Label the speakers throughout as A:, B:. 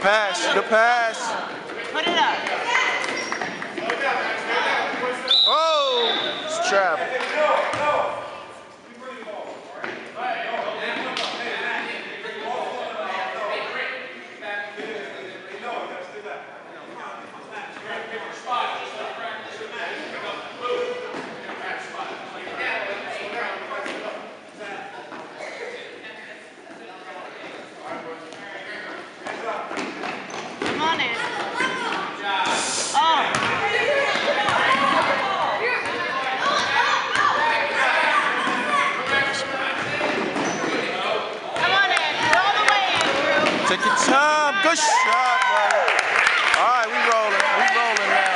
A: pass. Good pass.
B: Put it up.
A: Oh, it's travel. Take your time. Good shot, buddy. All right, we rolling. We rolling now.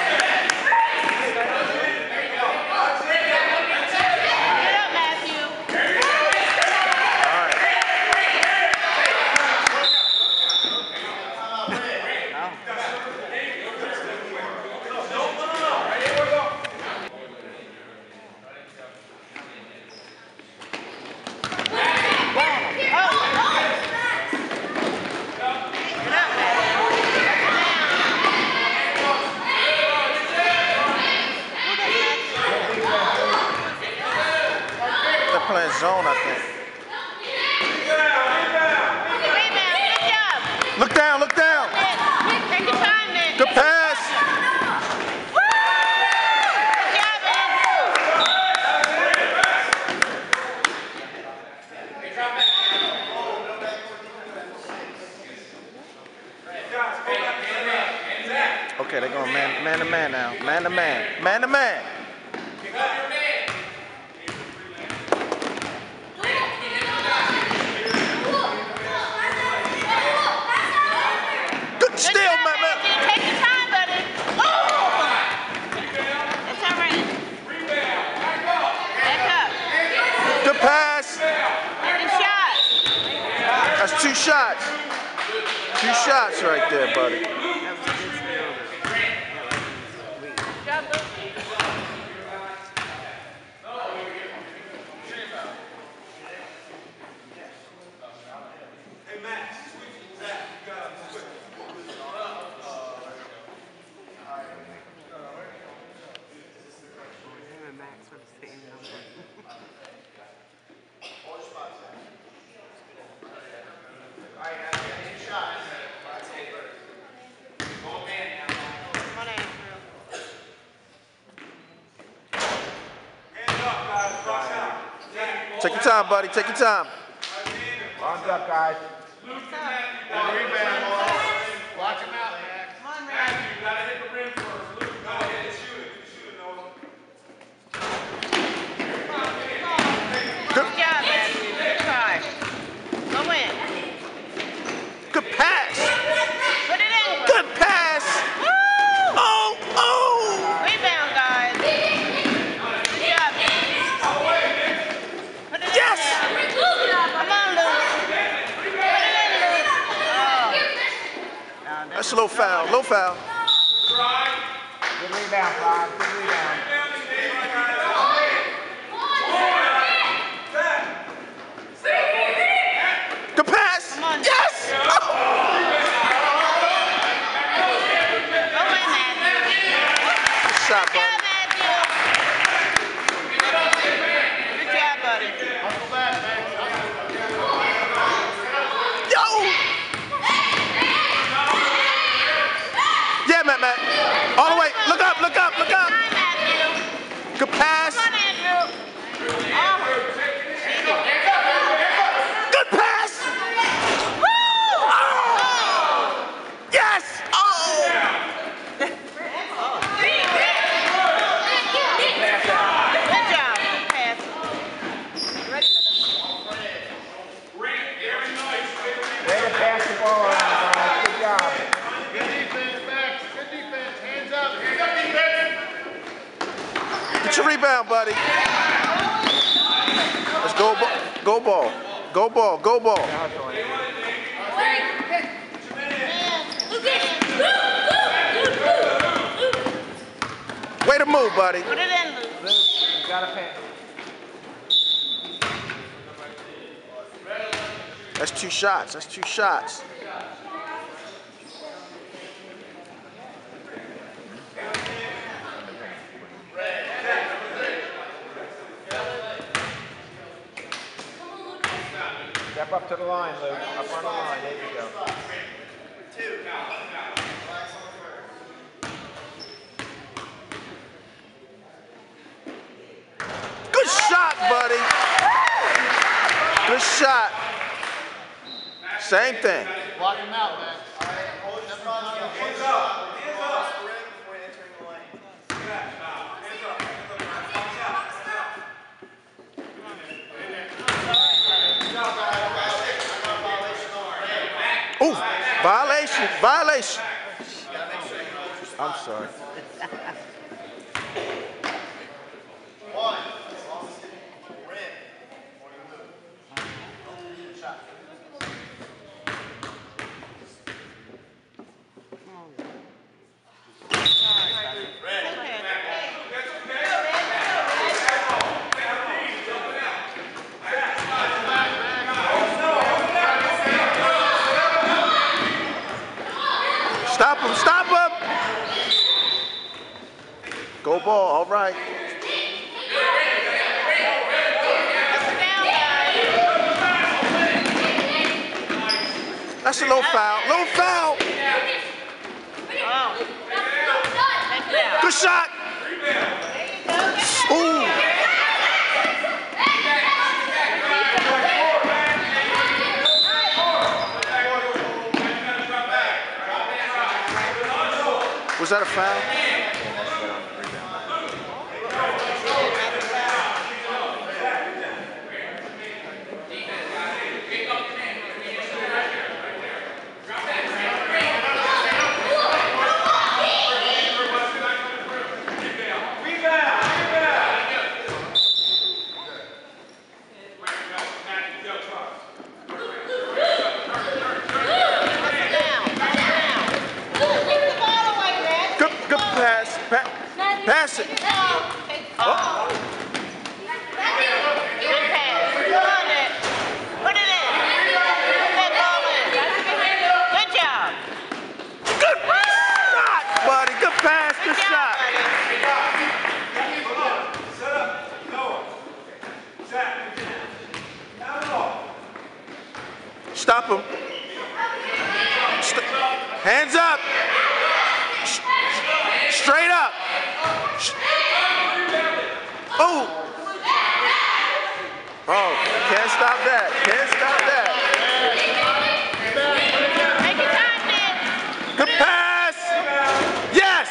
B: Get up, Matthew.
A: All right. They're playing zone, I think. Look down, look down.
B: Take your time, Nick.
A: Good pass. Okay, they're going man to man now. Man to man. Man to man. Good steal, man.
B: Take your time, buddy. It's all right. Back up.
A: Good pass.
B: Good shot.
A: That's 2 shots. 2 shots right there, buddy. Take your time, buddy. Take your time.
C: Arms up, guys. Rebound. Watch him out, Max.
B: Come on,
D: Max, you gotta hit the rim first. Luke, go ahead and shoot it. Shoot it, Noah.
B: Good job, Matthew. Good try. Go in.
A: Good pass.
B: Put it in.
A: Good pass.
B: Woo!
A: Oh.
B: Rebound, guys. Good job. Put it
A: Yes.
B: in there. Come on, Luke. Put it in, Luke. Oh.
A: That's a low foul. Low foul.
C: Good rebound, Bob. Good rebound.
A: Good pass.
B: Come on.
A: Yes. Oh.
B: Go in, Matthew.
A: Good shot,
B: Good
A: buddy.
B: job, Matthew. Good job, buddy.
A: Yo. Yeah, Matt. All the way. Look up, look up, look up.
B: Time, Matthew.
A: Good pass.
B: Come on, Andrew. Oh.
A: Good pass.
B: Woo!
A: Oh. Yes. Oh.
B: Good job. Good pass. Ready for the...
C: Way to pass the ball around, guys. Good job.
D: Good defense, Max. Good defense. Hands up. Hands up, defense.
A: Get your rebound, buddy. Let's go, go ball. Go ball. Go ball. Way to move, buddy.
B: Put it in, Luke.
C: Luke, you got to pass.
A: That's 2 shots. That's 2 shots.
C: Step up to the line, Luke. Up on the line. There you go.
A: Good shot, buddy. Good shot. Same thing.
E: Block him out, man.
D: Hands up. Hands up.
A: Ooh, violation, violation. I'm sorry. Stop him, stop him! Go ball, all right. That's a low foul, low foul. Good shot. Ooh. Was that a foul? Good pass. Pass it. Oh.
B: Good pass. Come on, Nick. Put it in. Put that ball in. Good job.
A: Good shot, buddy. Good pass. Good shot.
D: Set up. Noah. Zach. Down the ball.
A: Stop him. Hands up. Straight up. Oh. Oh, can't stop that. Can't stop that.
B: Take your time, Nick.
A: Good pass. Yes.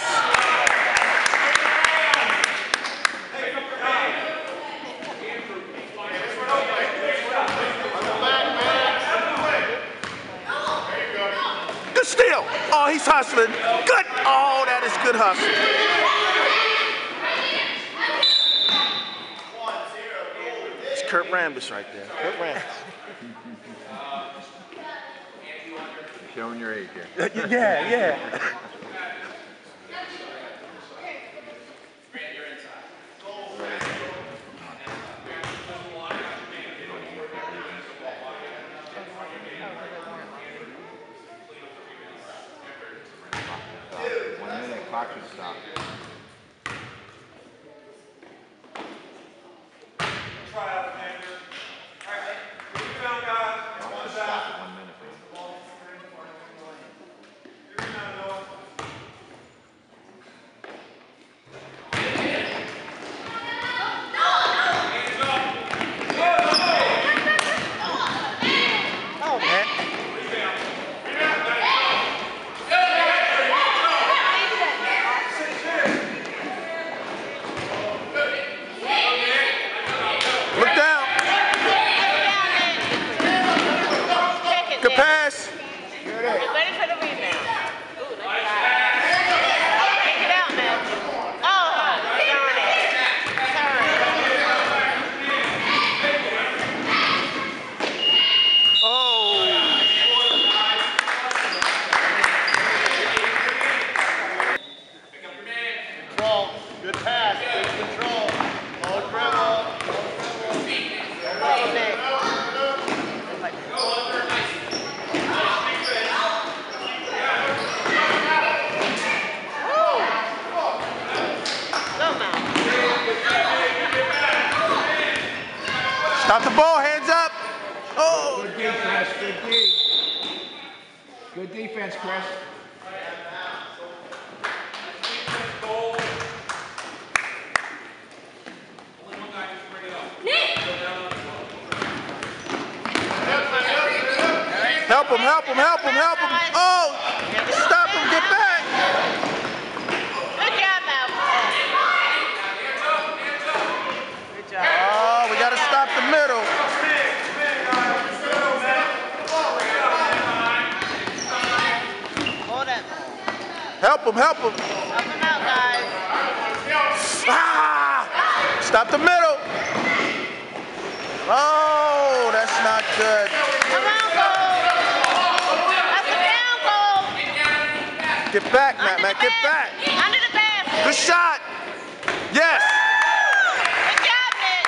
A: Good steal. Oh, he's hustling. Good. Oh, that is good hustle. It's Kurt Rambis right there. Kurt Rambis.
C: Showing your age here.
A: Yeah, yeah.
C: Clock should stop.
D: Try out, Commander. All right. Rebound, guys. One shot.
C: 1 minute.
D: Rebound, Noah.
A: Good pass.
B: Get ready for the rebound. Ooh, nice pass. Take it out, man. Oh, darn it. Sorry.
A: Oh.
E: Control. Good pass. Good control. Low dribble.
B: Oh, Nick.
A: Stop the ball, hands up. Oh!
C: Good defense, good D. Good defense, Chris.
A: Help him, help him, help him, help him. Oh! Stop him, get back.
B: Good job, Malcolm. Good job.
A: Oh, we got to stop the middle.
B: Hold that.
A: Help him, help him.
B: Help him out, guys.
A: Ah! Stop the middle. Oh, that's not good.
B: Come on, goal. That's a down goal.
A: Get back, Matt,
B: Under
A: Matt,
B: the
A: get back.
B: basket. Under the basket.
A: Good shot. Yes.
B: Good job, Nick.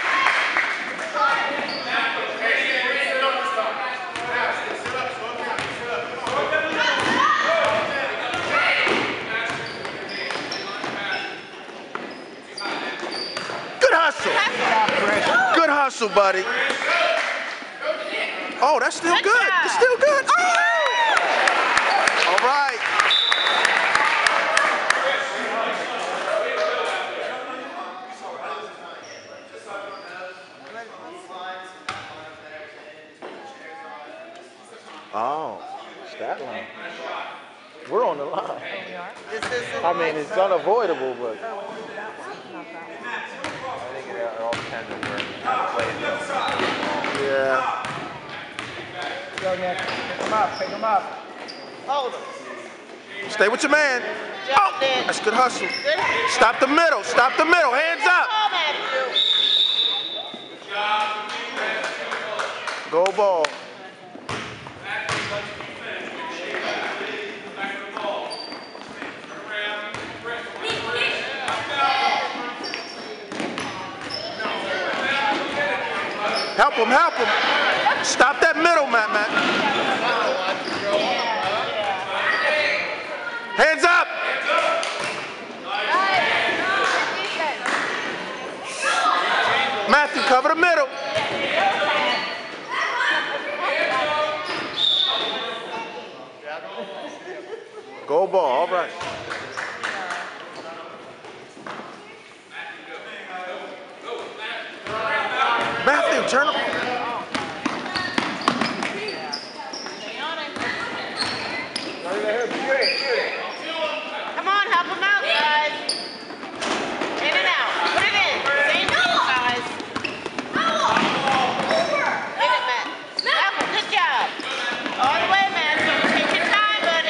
A: Good hustle. Good hustle, buddy. Oh, that's still good. It's still good. Oh! All right. Oh, stat line. We're on the line. I mean, it's unavoidable, but.
C: I think it all depends on where you play it.
A: Yeah.
C: Go, Nick. Pick him up, pick him up.
B: Hold him.
A: Stay with your man.
B: Good job,
A: Oh,
B: Nick.
A: that's good hustle.
B: Good.
A: Stop the middle. Stop the middle. Hands up.
B: Ball, Matthew.
A: Go ball. Help him, help him. Stop that middle, Matt. Hands up. Matthew, cover the middle. Go ball, all right. Matthew, turn him.
B: Come on, help him out, guys. In and out. Put it in. Same thing, guys. Get it, Matt. Malcolm, good job. All the way, Matthew. Take your time, buddy.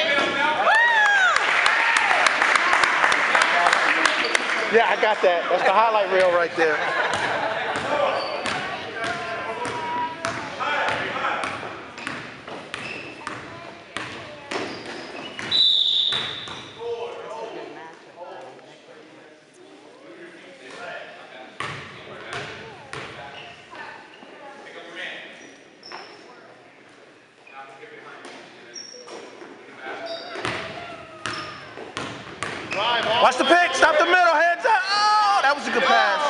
A: Yeah, I got that. That's the highlight reel right there. Watch the pick. Stop the middle. Hands up. Oh, that was a good pass.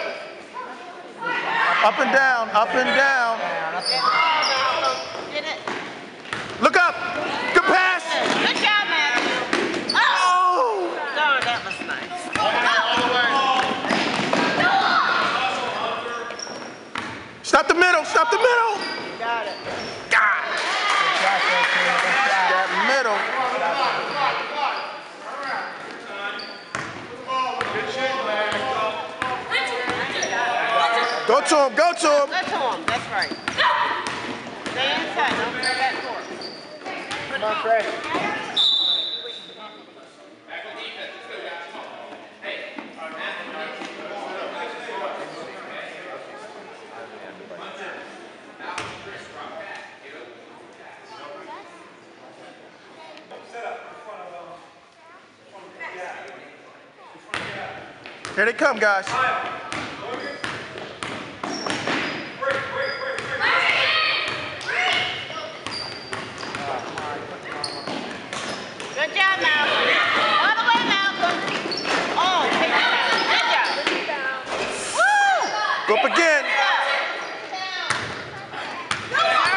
A: Up and down. Up and down.
B: Get it.
A: Look up. Good pass.
B: Good job, Matthew.
A: Oh.
B: Darn, that was nice.
A: Stop the middle. Stop the middle.
B: Got it.
A: God. That middle. Go to him. Go to him.
B: Go to him. That's right. Stay inside. Don't go back court.
C: Come on, Chris.
A: Here they come, guys.
B: Good job, Malcolm. All the way, Malcolm. Oh, take it down. Good job. Woo!
A: Go up again.
B: Good job.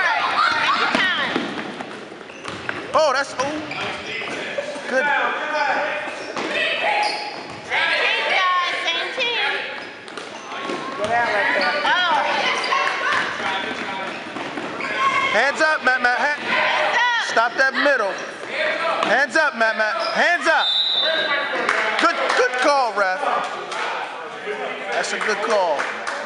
A: Hands up, Matt. Stop that middle. Hands up, Matt. Hands up. Good call, ref. That's a good call.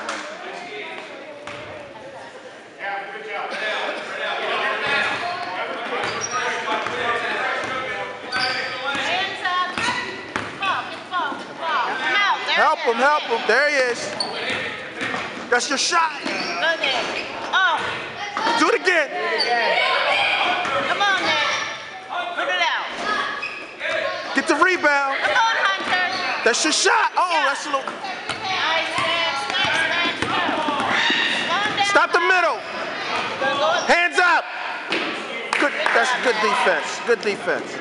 A: Help him. There he is. That's your shot.
B: Oh.
A: Do it again.
B: Come on, Nick. Put it out.
A: Get the rebound.
B: Come on, Hunter.
A: That's your shot. Oh, that's a little.
B: Nice.
A: Stop the middle. Hands up. Good. That's good defense. Good defense.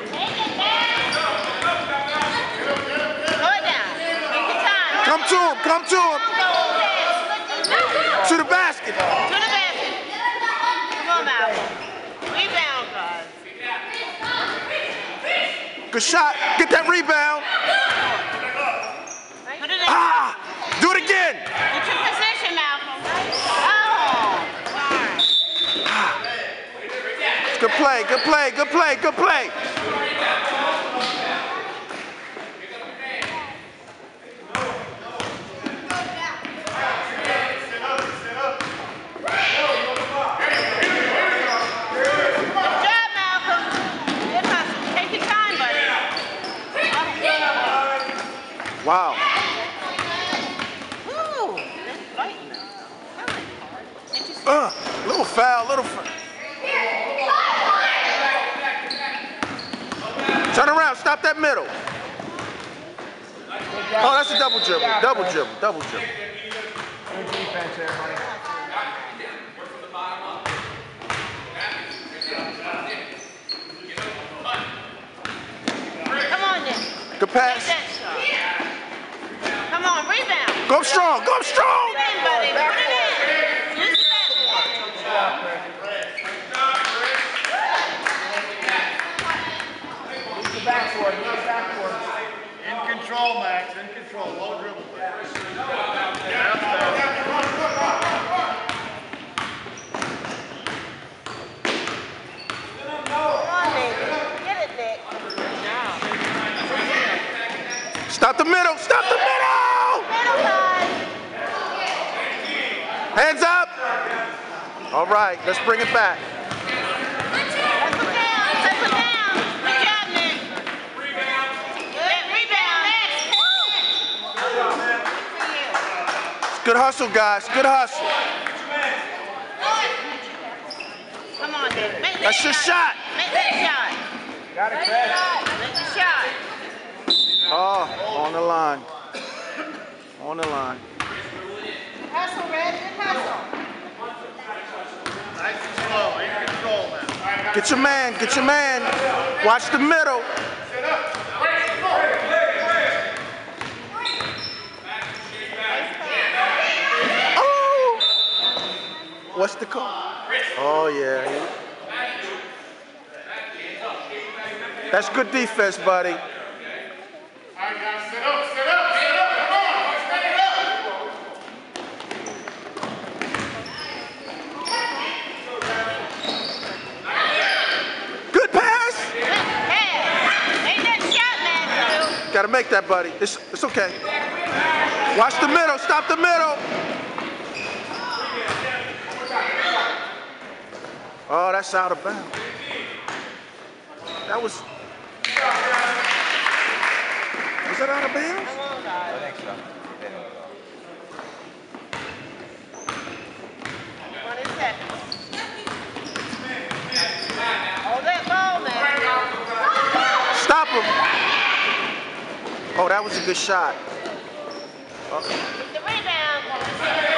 A: Come to him. To the basket.
B: Come on, Malcolm. Rebound, guys.
A: Good shot. Get that rebound.
B: Put it in.
A: Do it again.
B: Get your position, Malcolm. Oh.
A: Good play. Wow.
B: Ooh, that's fighting
A: Little foul. Turn around, stop that middle. Oh, that's a double dribble. Double dribble.
C: Good defense there, buddy.
B: Come on, Nick.
A: Good pass.
B: Come on, rebound.
A: Go strong.
B: Put it in, buddy. Put it in. Use the backboard.
C: Use the backboard.
E: In control, Max. In control. Low dribble.
B: Come on, baby. Get it, Nick.
A: Stop the middle.
B: Middle guys.
A: Hands up. All right, let's bring it back.
B: Let's put down. Good job, Nick. Rebound.
A: Good hustle, guys. Good hustle.
B: Come on, Nick. Make
A: That's your shot.
B: Make that shot.
C: Got it, Chris.
B: Make the shot.
A: Oh, on the line.
B: Hustle, Red. Good hustle.
E: Nice and slow. In control now.
A: Get your man. Watch the middle. Oh! What's the call? Oh, yeah. That's good defense, buddy.
E: All right, guys, sit up. Come on.
A: Good pass.
B: Make that shot, Matthew.
A: Gotta make that, buddy. It's okay. Watch the middle. Stop the middle. Oh, that's out of bounds. That was that out of bounds?
B: 20 seconds. Hold that ball, Matthew.
A: Stop him. Oh, that was a good shot.
B: Get the rebound.